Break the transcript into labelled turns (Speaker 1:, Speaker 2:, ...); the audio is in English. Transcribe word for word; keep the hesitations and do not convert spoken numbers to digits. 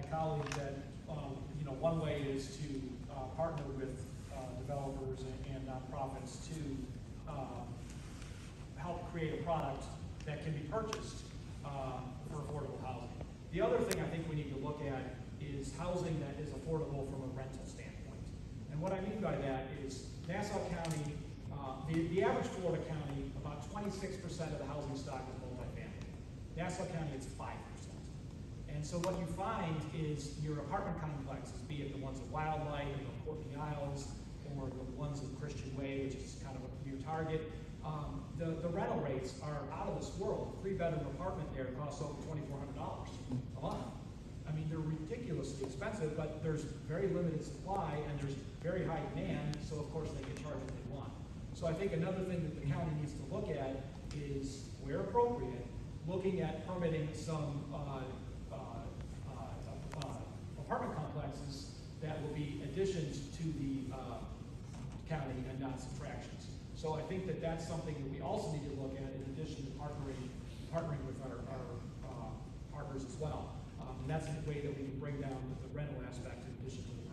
Speaker 1: colleague that um, you know one way is to uh, partner with uh, developers and, and nonprofits to um, help create a product that can be purchased uh, for affordable housing. The other thing I think we need to look at is housing that is affordable from a rental standpoint. And what I mean by that is Nassau County, uh, the, the average Florida county, about twenty-six percent of the housing stock is multifamily. Nassau County, it's five percent. And so what you find is your apartment complexes, be it the ones at Wildlight or the Courtney Isles, or the ones at Christian Way, which is kind of a new target, um, the, the rental rates are out of this world. A three-bedroom apartment there costs over twenty-four hundred dollars a month. I mean, they're ridiculously expensive, but there's very limited supply and there's very high demand, so of course they can charge what they want. So I think another thing that the county needs to look at is, where appropriate, looking at permitting some uh, uh, uh, uh, apartment complexes that will be additions to the uh, county and not subtractions. So I think that that's something that we also need to look at in addition to partnering, partnering with our, our uh, partners as well. Um, and that's a way that we can bring down the rental aspect in addition to the